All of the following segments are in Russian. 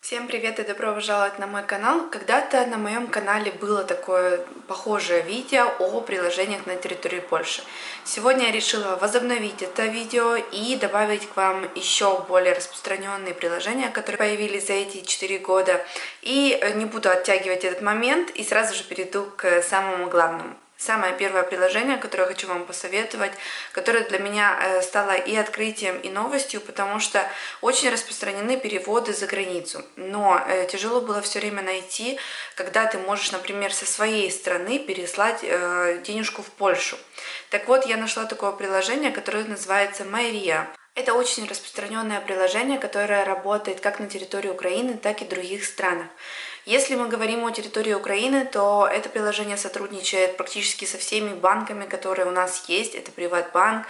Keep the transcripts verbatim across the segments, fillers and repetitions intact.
Всем привет и добро пожаловать на мой канал. Когда-то на моем канале было такое похожее видео о приложениях на территории Польши. Сегодня я решила возобновить это видео и добавить к вам еще более распространенные приложения, которые появились за эти четыре года. И не буду оттягивать этот момент и сразу же перейду к самому главному. Самое первое приложение, которое я хочу вам посоветовать, которое для меня стало и открытием, и новостью, потому что очень распространены переводы за границу. Но тяжело было все время найти, когда ты можешь, например, со своей страны переслать денежку в Польшу. Так вот, я нашла такое приложение, которое называется Майрия. Это очень распространенное приложение, которое работает как на территории Украины, так и в других странах. Если мы говорим о территории Украины, то это приложение сотрудничает практически со всеми банками, которые у нас есть. Это Приватбанк,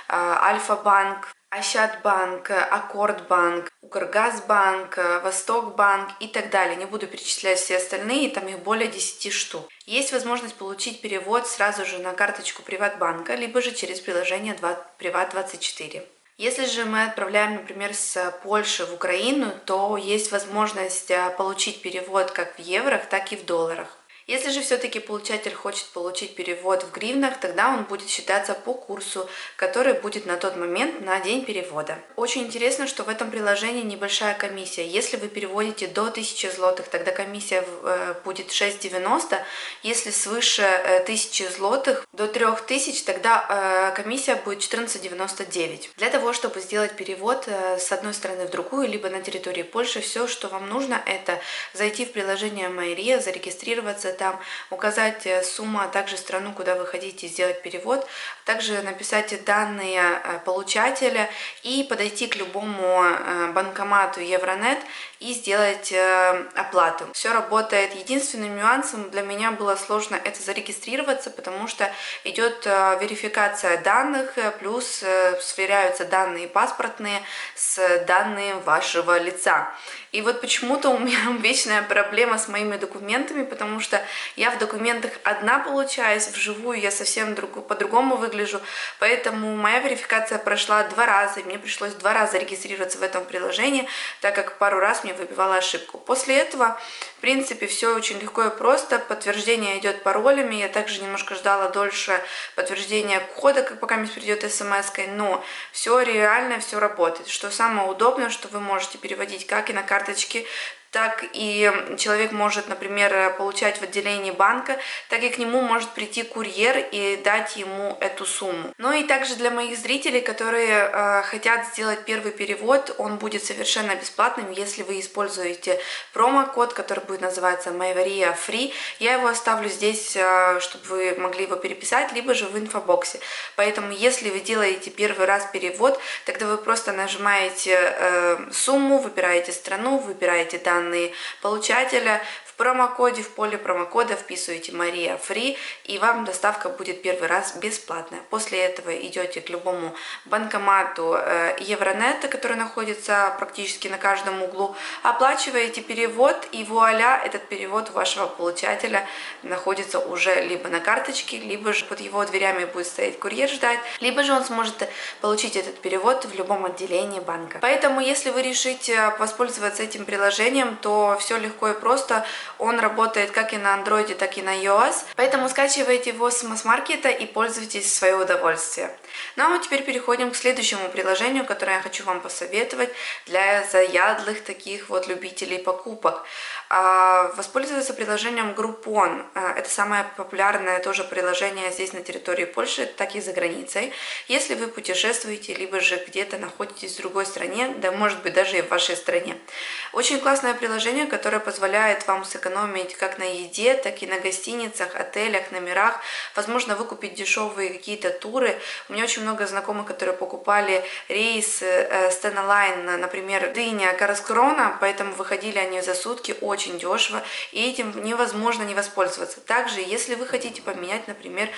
Альфа-банк, Ощадбанк, Аккордбанк, Укргазбанк, Востокбанк и так далее. Не буду перечислять все остальные, там их более десяти штук. Есть возможность получить перевод сразу же на карточку Приватбанка, либо же через приложение Приват двадцать четыре. Если же мы отправляем, например, с Польши в Украину, то есть возможность получить перевод как в евро, так и в долларах. Если же все-таки получатель хочет получить перевод в гривнах, тогда он будет считаться по курсу, который будет на тот момент на день перевода. Очень интересно, что в этом приложении небольшая комиссия. Если вы переводите до тысячи злотых, тогда комиссия будет шесть девяносто. Если свыше тысячи злотых до трёх тысяч, тогда комиссия будет четырнадцать девяносто девять. Для того, чтобы сделать перевод с одной стороны в другую, либо на территории Польши, все, что вам нужно, это зайти в приложение Майрия, зарегистрироваться там, указать сумму, а также страну, куда вы хотите сделать перевод, также написать данные получателя и подойти к любому банкомату Евронет и сделать оплату. Все работает. Единственным нюансом для меня было сложно это зарегистрироваться, потому что идет верификация данных, плюс сверяются данные паспортные с данными вашего лица. И вот почему-то у меня вечная проблема с моими документами, потому что я в документах одна получаюсь, вживую я совсем друг, по-другому выгляжу, поэтому моя верификация прошла два раза, и мне пришлось два раза регистрироваться в этом приложении, так как пару раз мне выбивала ошибку. После этого, в принципе, все очень легко и просто, подтверждение идет паролями, я также немножко ждала дольше подтверждения кода, как пока мне придет смс-кой, но все реально, все работает. Что самое удобное, что вы можете переводить как и на карточки, так и человек может, например, получать в отделении банка, так и к нему может прийти курьер и дать ему эту сумму. Ну и также для моих зрителей, которые э, хотят сделать первый перевод, он будет совершенно бесплатным, если вы используете промокод, который будет называться Майрия Free. Я его оставлю здесь, э, чтобы вы могли его переписать, либо же в инфобоксе. Поэтому, если вы делаете первый раз перевод, тогда вы просто нажимаете э, сумму, выбираете страну, выбираете данные получателя, в промокоде, в поле промокода вписываете Майрия Free, и вам доставка будет первый раз бесплатная. После этого идете к любому банкомату Евронета, который находится практически на каждом углу, оплачиваете перевод, и вуаля, этот перевод вашего получателя находится уже либо на карточке, либо же под его дверями будет стоять курьер ждать, либо же он сможет получить этот перевод в любом отделении банка. Поэтому, если вы решите воспользоваться этим приложением, то все легко и просто. Он работает как и на андроиде, так и на iOS. Поэтому скачивайте его с масс-маркета и пользуйтесь в свое удовольствие. Ну а мы теперь переходим к следующему приложению, которое я хочу вам посоветовать для заядлых таких вот любителей покупок. Воспользоваться приложением Groupon. Это самое популярное тоже приложение здесь на территории Польши, так и за границей. Если вы путешествуете, либо же где-то находитесь в другой стране, да может быть даже и в вашей стране. Очень классное приложение, которое позволяет вам сэкономить как на еде, так и на гостиницах, отелях, номерах. Возможно, выкупить дешевые какие-то туры. У меня очень много знакомых, которые покупали рейс Stena-Line, например, Дыня, Караскрона, поэтому выходили они за сутки очень дешево, и этим невозможно не воспользоваться. Также, если вы хотите поменять, например,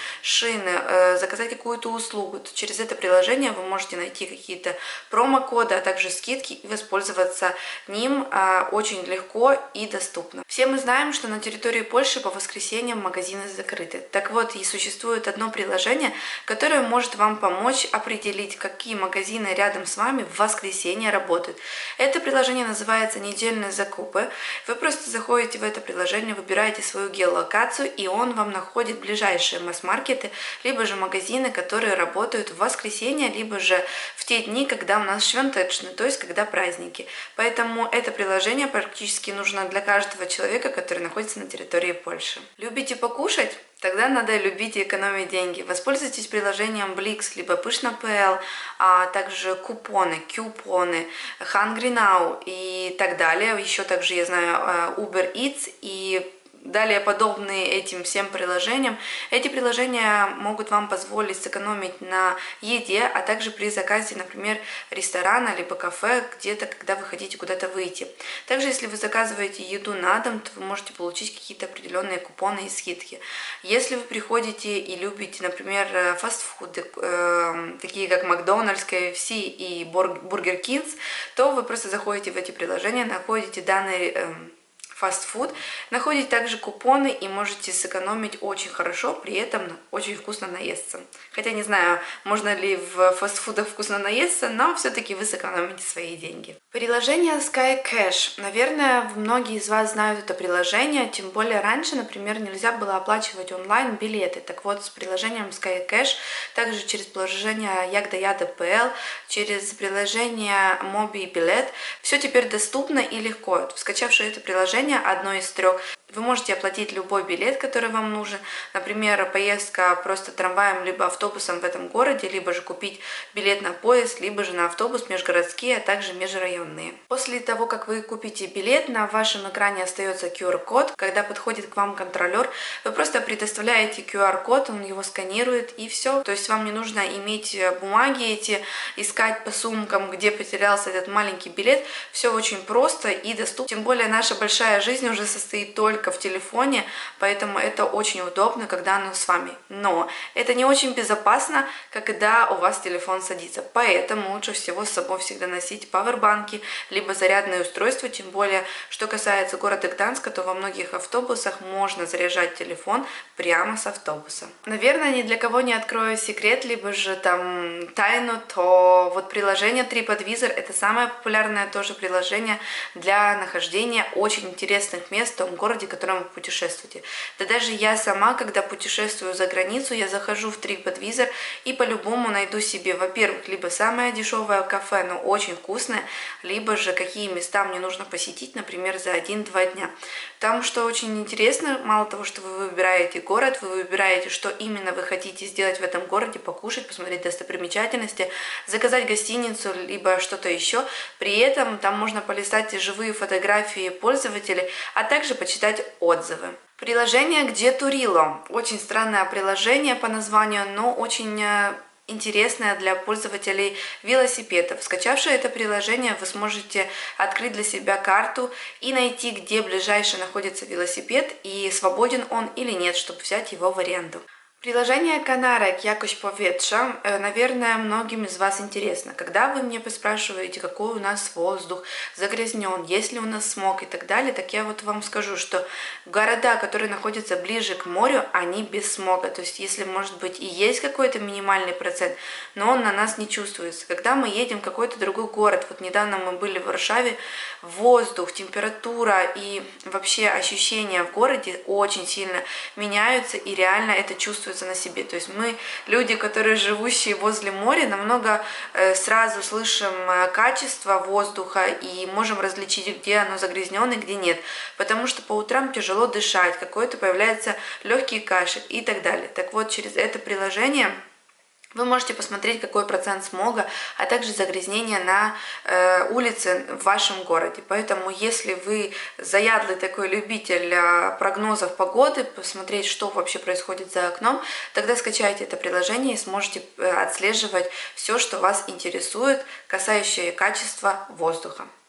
шины, заказать какую-то услугу, то через это приложение вы можете найти какие-то промокоды, а также скидки и воспользоваться ним очень легко и доступно. Все мы знаем, что на территории Польши по воскресеньям магазины закрыты. Так вот, и существует одно приложение, которое может вам помочь определить, какие магазины рядом с вами в воскресенье работают. Это приложение называется «Недельные закупы». Вы просто заходите в это приложение, выбираете свою геолокацию, и он вам находит ближайшие масс-маркеты, либо же магазины, которые работают в воскресенье, либо же в те дни, когда у нас швентечны, то есть когда праздники. Поэтому это приложение практически нужно для каждого человека, который находится на территории Польши. Любите покушать? Тогда надо любить и экономить деньги. Воспользуйтесь приложением Blix, либо Pyszna точка pl, а также купоны, купоны, Hungry Now и так далее. Еще также я знаю Uber Eats и далее подобные этим всем приложениям. Эти приложения могут вам позволить сэкономить на еде, а также при заказе, например, ресторана либо кафе, где-то, когда вы хотите куда-то выйти. Также, если вы заказываете еду на дом, то вы можете получить какие-то определенные купоны и скидки. Если вы приходите и любите, например, фастфуды, э, такие как Макдональдс, кей эф си и Бургер Кингс, то вы просто заходите в эти приложения, находите данные э, фастфуд, находите также купоны и можете сэкономить очень хорошо, при этом очень вкусно наесться. Хотя не знаю, можно ли в фастфудах вкусно наесться, но все-таки вы сэкономите свои деньги. Приложение SkyCash. Наверное, многие из вас знают это приложение, тем более раньше, например, нельзя было оплачивать онлайн билеты. Так вот, с приложением SkyCash, также через приложение Ягда.пл, через приложение Mobi-билет, все теперь доступно и легко. Скачавши это приложение, одно из трех, вы можете оплатить любой билет, который вам нужен. Например, поездка просто трамваем либо автобусом в этом городе, либо же купить билет на поезд, либо же на автобус межгородские, а также межрайонные. После того, как вы купите билет, на вашем экране остается ку ар-код. Когда подходит к вам контролер, вы просто предоставляете ку ар-код, он его сканирует и все. То есть вам не нужно иметь бумаги эти, искать по сумкам, где потерялся этот маленький билет. Все очень просто и доступно. Тем более наша большая жизнь уже состоит только в телефоне, поэтому это очень удобно, когда оно с вами. Но это не очень безопасно, когда у вас телефон садится. Поэтому лучше всего с собой всегда носить пауэрбанки, либо зарядное устройство. Тем более, что касается города Гданьска, то во многих автобусах можно заряжать телефон прямо с автобуса. Наверное, ни для кого не открою секрет, либо же там тайну, то вот приложение TripAdvisor — это самое популярное тоже приложение для нахождения очень интересных мест в том городе, в котором вы путешествуете. Да даже я сама, когда путешествую за границу, я захожу в TripAdvisor и по-любому найду себе, во-первых, либо самое дешевое кафе, но очень вкусное, либо же какие места мне нужно посетить, например, за один-два дня. Там, что очень интересно, мало того, что вы выбираете город, вы выбираете, что именно вы хотите сделать в этом городе, покушать, посмотреть достопримечательности, заказать гостиницу, либо что-то еще. При этом там можно полистать живые фотографии пользователей, а также почитать отзывы. Приложение «Где Турило». Очень странное приложение по названию, но очень интересное для пользователей велосипедов. Скачавши это приложение, вы сможете открыть для себя карту и найти, где ближайший находится велосипед и свободен он или нет, чтобы взять его в аренду. Приложение Канарек «Якость повietrza», наверное, многим из вас интересно. Когда вы мне спрашиваете, какой у нас воздух загрязнен, есть ли у нас смог и так далее, так я вот вам скажу, что города, которые находятся ближе к морю, они без смога. То есть, если, может быть, и есть какой-то минимальный процент, но он на нас не чувствуется. Когда мы едем в какой-то другой город, вот недавно мы были в Варшаве, воздух, температура и вообще ощущения в городе очень сильно меняются, и реально это чувствуется на себе. То есть мы, люди, которые живущие возле моря, намного э, сразу слышим э, качество воздуха и можем различить, где оно загрязнено и где нет. Потому что по утрам тяжело дышать, какой-то появляется легкий кашель и так далее. Так вот, через это приложение вы можете посмотреть, какой процент смога, а также загрязнения на э, улице в вашем городе. Поэтому, если вы заядлый такой любитель э, прогнозов погоды, посмотреть, что вообще происходит за окном, тогда скачайте это приложение и сможете э, отслеживать все, что вас интересует, касающее качества воздуха.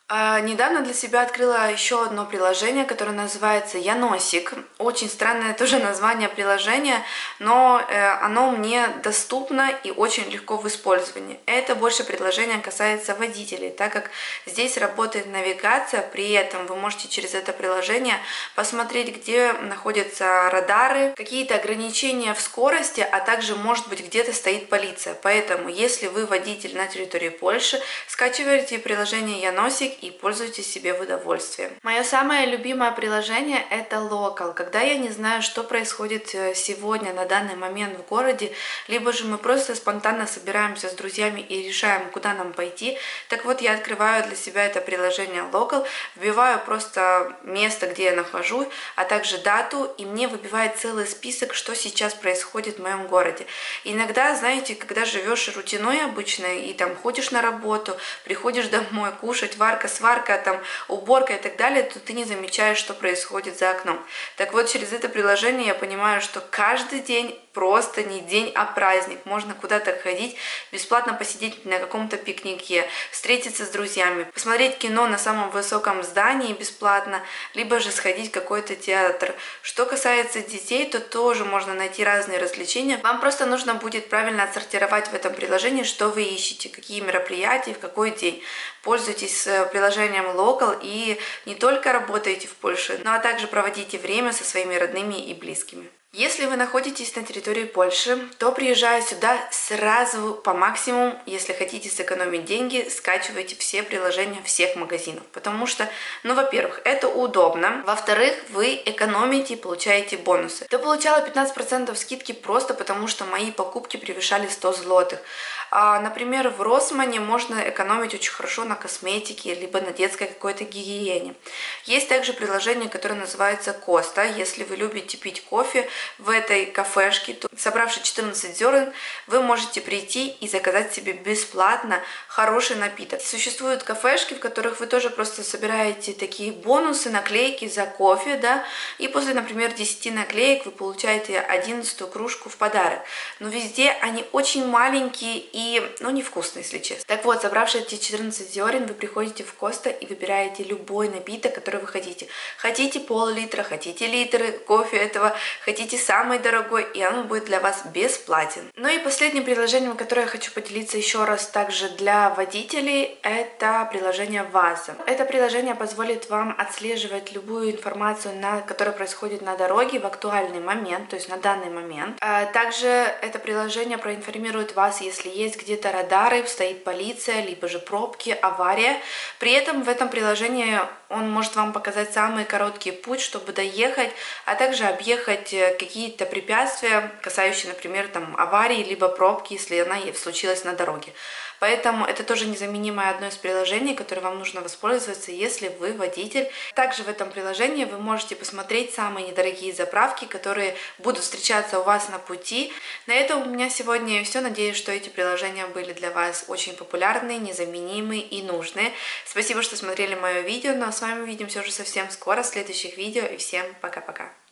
А, Недавно для себя открыла еще одно приложение, которое называется Яносик. Очень странное тоже название приложения, но э, оно мне доступно и очень легко в использовании. Это больше приложение касается водителей, так как здесь работает навигация, при этом вы можете через это приложение посмотреть, где находятся радары, какие-то ограничения в скорости, а также, может быть, где-то стоит полиция. Поэтому, если вы водитель на территории Польши, скачивайте приложение Яносик и пользуйтесь себе в удовольствие. Мое самое любимое приложение – это Local. Когда я не знаю, что происходит сегодня, на данный момент в городе, либо же мы просто спонтанно собираемся с друзьями и решаем, куда нам пойти, так вот я открываю для себя это приложение Local, вбиваю просто место, где я нахожусь, а также дату, и мне выбивает целый список, что сейчас происходит в моем городе. Иногда, знаете, когда живешь рутиной обычной и там ходишь на работу, приходишь домой кушать, варка, сварка, там, уборка и так далее, то ты не замечаешь, что происходит за окном. Так вот, через это приложение я понимаю, что каждый день просто не день, а праздник. Можно куда-то ходить, бесплатно посидеть на каком-то пикнике, встретиться с друзьями, посмотреть кино на самом высоком здании бесплатно, либо же сходить в какой-то театр. Что касается детей, то тоже можно найти разные развлечения. Вам просто нужно будет правильно отсортировать в этом приложении, что вы ищете, какие мероприятия, в какой день. Пользуйтесь приложением Local и не только работаете в Польше, но а также проводите время со своими родными и близкими. Если вы находитесь на территории Польши, то приезжая сюда сразу по максимуму, если хотите сэкономить деньги, скачивайте все приложения всех магазинов, потому что, ну, во-первых, это удобно, во-вторых, вы экономите и получаете бонусы. Я получала пятнадцать процентов скидки просто потому, что мои покупки превышали сто злотых. А, например, в Росмане можно экономить очень хорошо на косметике, либо на детской какой-то гигиене. Есть также приложение, которое называется Коста. Если вы любите пить кофе в этой кафешке, то, собравши четырнадцать зерен, вы можете прийти и заказать себе бесплатно хороший напиток. Существуют кафешки, в которых вы тоже просто собираете такие бонусы, наклейки за кофе, да, и после, например, десяти наклеек вы получаете одиннадцатую кружку в подарок. Но везде они очень маленькие и И, ну, невкусно, если честно. Так вот, собравши эти четырнадцать зерен, вы приходите в Коста и выбираете любой напиток, который вы хотите. Хотите пол-литра, хотите литры кофе этого, хотите самый дорогой, и он будет для вас бесплатен. Ну и последним приложением, которое я хочу поделиться еще раз также для водителей, это приложение Ваза. Это приложение позволит вам отслеживать любую информацию, на, которая происходит на дороге в актуальный момент, то есть на данный момент. Также это приложение проинформирует вас, если есть где-то радары, стоит полиция, либо же пробки, авария. При этом в этом приложении он может вам показать самый короткий путь, чтобы доехать, а также объехать какие-то препятствия, касающиеся, например, там, аварии, либо пробки, если она случилась на дороге. Поэтому это тоже незаменимое одно из приложений, которое вам нужно воспользоваться, если вы водитель. Также в этом приложении вы можете посмотреть самые недорогие заправки, которые будут встречаться у вас на пути. На этом у меня сегодня все. Надеюсь, что эти приложения были для вас очень популярны, незаменимые и нужные. Спасибо, что смотрели мое видео, но с вами увидимся уже совсем скоро в следующих видео, и всем пока-пока.